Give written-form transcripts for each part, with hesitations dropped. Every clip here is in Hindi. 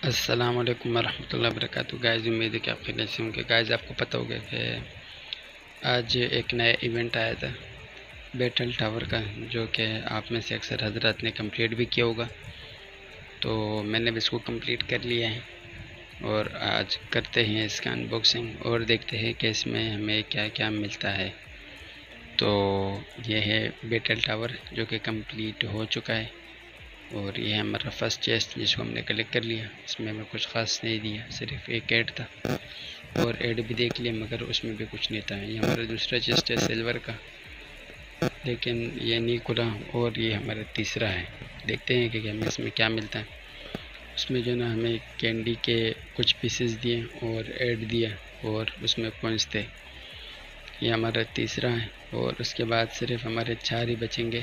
अस्सलामुअलैकुम वरहमतुल्लाहि वबरकातुहू। गाइस, उम्मीद है कि आप खैरियत से होंगे। गाइस, आपको पता होगा कि आज एक नया इवेंट आया था बैटल टावर का, जो कि आप में से अक्सर हजरत ने कंप्लीट भी किया होगा। तो मैंने भी इसको कंप्लीट कर लिया है और आज करते हैं इसका अनबॉक्सिंग और देखते हैं कि इसमें हमें क्या क्या मिलता है। तो ये है बैटल टावर जो कि कंप्लीट हो चुका है और ये हमारा फर्स्ट चेस्ट जिसको हमने कलेक्ट कर लिया। इसमें हमें कुछ ख़ास नहीं दिया, सिर्फ एक ऐड था और ऐड भी देख लिया मगर उसमें भी कुछ नहीं था। ये हमारा दूसरा चेस्ट है सिल्वर का, लेकिन ये नहीं खुला। और ये हमारा तीसरा है। देखते हैं कि हमें इसमें क्या मिलता है। उसमें जो ना हमें कैंडी के कुछ पीसेस दिए और ऐड दिया और उसमें कॉइन्स थे। ये हमारा तीसरा है और उसके बाद सिर्फ हमारे 4 ही बचेंगे,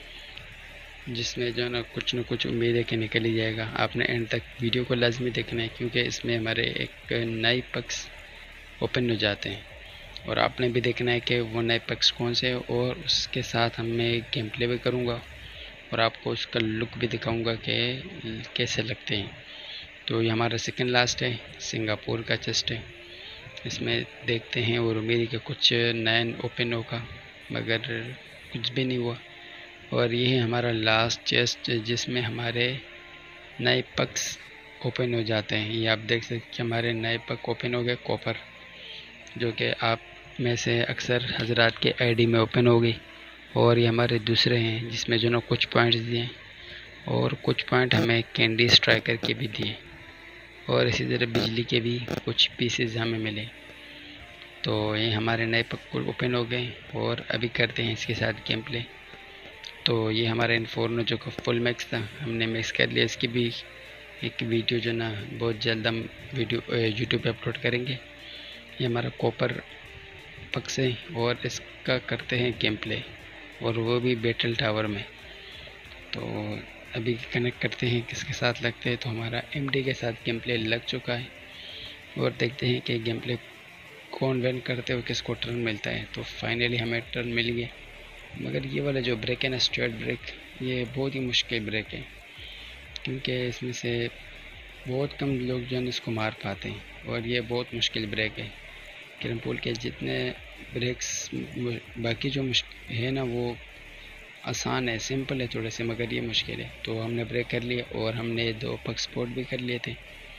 जिसमें जो ना कुछ उम्मीद है कि निकल ही जाएगा। आपने एंड तक वीडियो को लाजमी देखना है क्योंकि इसमें हमारे एक नए पक्स ओपन हो जाते हैं और आपने भी देखना है कि वो नए पक्स कौन से हैं। और उसके साथ मैं गेम प्ले भी करूँगा और आपको उसका लुक भी दिखाऊँगा कि कैसे लगते हैं। तो ये हमारा सेकंड लास्ट है, सिंगापुर का चेस्ट है। इसमें देखते हैं और उम्मीद है कि कुछ नया ओपन होगा मगर कुछ भी नहीं हुआ। और ये है हमारा लास्ट चेस्ट जिसमें हमारे नए पक्स ओपन हो जाते हैं। ये आप देख सकते हैं कि हमारे नए पक ओपन हो गए कॉपर, जो कि आप में से अक्सर हजरात के आईडी में ओपन हो गई। और ये हमारे दूसरे हैं जिसमें जो ना कुछ पॉइंट्स दिए और कुछ पॉइंट हमें कैंडी स्ट्राइकर के भी दिए और इसी तरह बिजली के भी कुछ पीसेस हमें मिले। तो ये हमारे नए पक ओपन हो गए और अभी करते हैं इसके साथ गेम प्ले। तो ये हमारा इन्फोर्नो जो का फुल मैक्स था हमने मिक्स कर लिया। इसकी भी एक वीडियो जो ना बहुत जल्द हम वीडियो यूट्यूब पे अपलोड करेंगे। ये हमारा कॉपर पक्स है और इसका करते हैं गेम प्ले और वो भी बैटल टावर में। तो अभी कनेक्ट करते हैं किसके साथ लगते हैं। तो हमारा एमडी के साथ गेम प्ले लग चुका है और देखते हैं कि गेम प्ले कौन विन करते हो, किसको टर्न मिलता है। तो फाइनली हमें टर्न मिल गया, मगर ये वाला जो ब्रेक है ना, स्ट्रेट ब्रेक, ये बहुत ही मुश्किल ब्रेक है क्योंकि इसमें से बहुत कम लोग जो है इसको मार पाते हैं और ये बहुत मुश्किल ब्रेक है। कैरम पूल के जितने ब्रेक्स बाकी जो है ना वो आसान है, सिंपल है थोड़े से, मगर ये मुश्किल है। तो हमने ब्रेक कर लिया और हमने 2 पक स्पॉट भी कर लिए थे।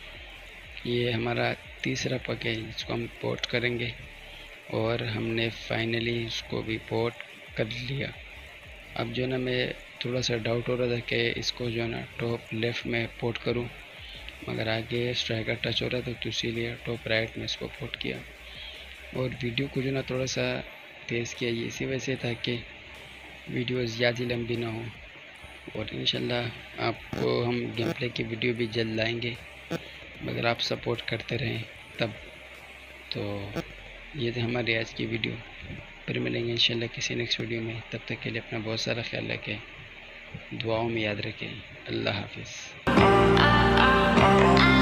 ये हमारा तीसरा पक है जिसको हम पोर्ट करेंगे और हमने फाइनली उसको भी पोर्ट कर लिया। अब जो ना मैं थोड़ा सा डाउट हो रहा था कि इसको जो ना टॉप लेफ़्ट में पोर्ट करूं, मगर आगे स्ट्राइकर टच हो रहा था तो इसीलिए टॉप राइट में इसको पोर्ट किया। और वीडियो को जो ना थोड़ा सा तेज़ किया ये इसी वजह से था कि वीडियो ज़्यादा लंबी ना हो। और इंशाल्लाह आपको हम गेम प्ले की वीडियो भी जल्द लाएंगे, मगर आप सपोर्ट करते रहें तब। तो ये थी हमारी आज की वीडियो। फिर मिलेंगे इंशाल्लाह किसी नेक्स्ट वीडियो में। तब तक के लिए अपना बहुत सारा ख्याल रखें, दुआओं में याद रखें। अल्लाह हाफिज़।